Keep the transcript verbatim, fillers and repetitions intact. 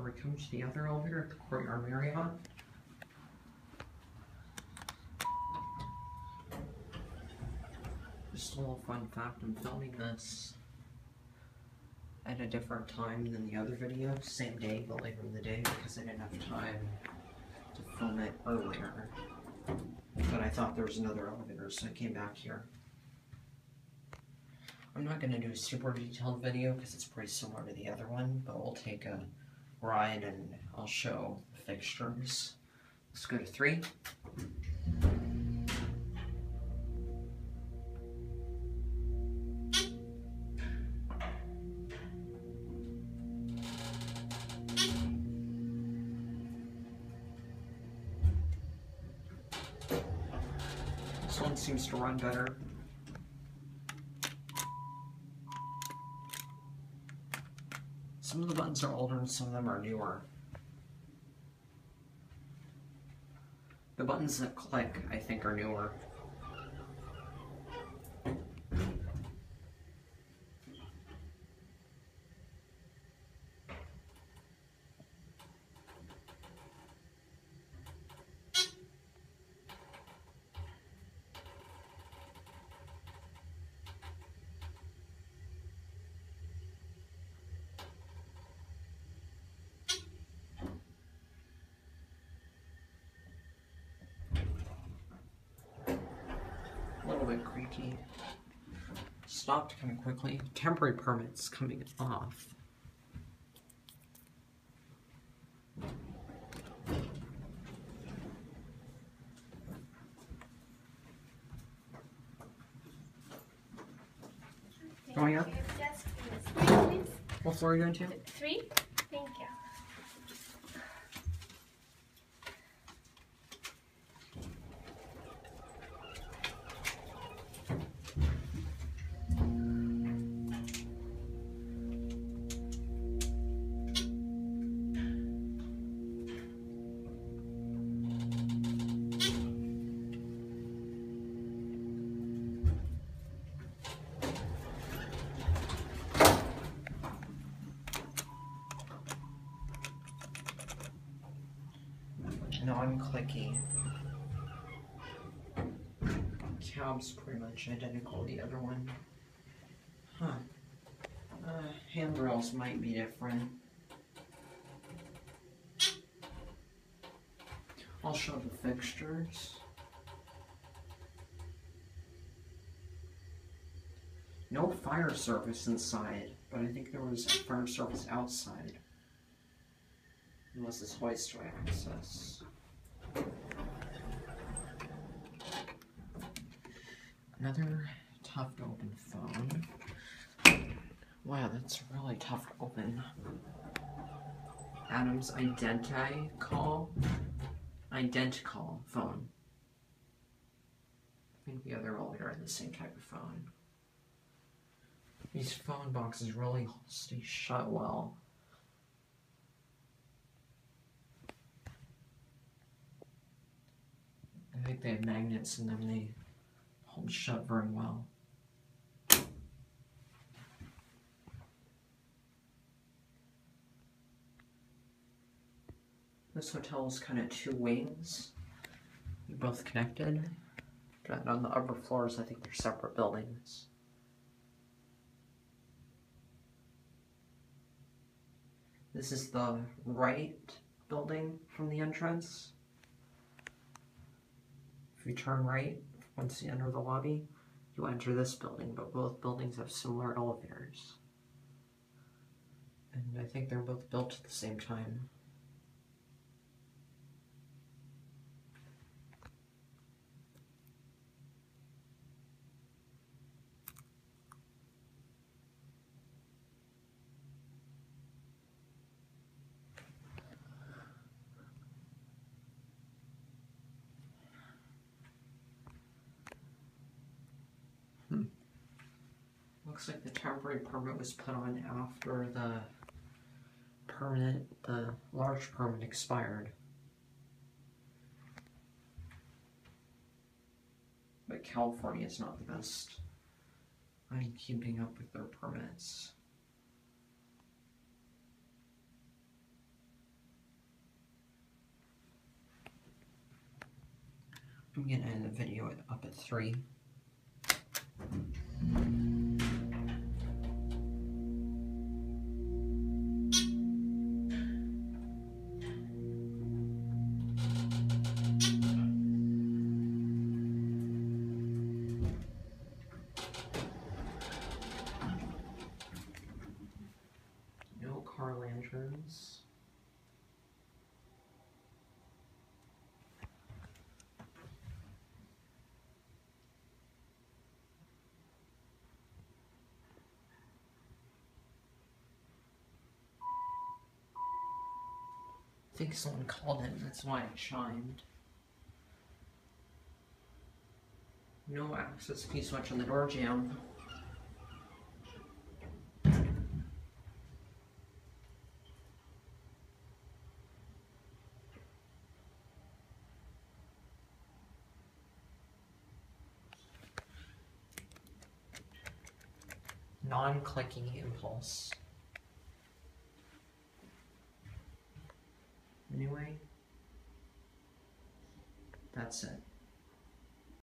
we come to the other elevator at the Courtyard Marriott. Just a little fun fact, I'm filming this at a different time than the other video, same day but later in the day, because I didn't have time to film it earlier. But I thought there was another elevator, so I came back here. I'm not going to do a super detailed video because it's pretty similar to the other one, but we'll take a ride and I'll show the fixtures. Let's go to three. This one seems to run better. Some of the buttons are older and some of them are newer. The buttons that click, I think, are newer. A little bit creaky. Stopped coming quickly. Temporary permits coming off. Going up? What floor are you going to? Three. Thank you. Non-clicky. Cab's pretty much identical to the other one. Huh. Uh, handrails might be different. I'll show the fixtures. No fire service inside, but I think there was fire service outside. Unless it's hoistway access. Another tough to open phone. Wow, that's really tough to open. Adam's identical, identical phone. I think the other elevator had the same type of phone. These phone boxes really stay shut well. I think they have magnets in them, they hold shut very well. This hotel is kind of two wings. They're both connected. And on the upper floors, I think they're separate buildings. This is the right building from the entrance. If you turn right, once you enter the lobby, you enter this building, but both buildings have similar elevators. And I think they're both built at the same time. Hmm. Looks like the temporary permit was put on after the permit, the large permit expired. But California is not the best on keeping up with their permits. I'm gonna end the video up at three. No car lanterns. I think someone called in, that's why it chimed. No access key switch on the door jamb. Non-clicking impulse. Anyway, that's it.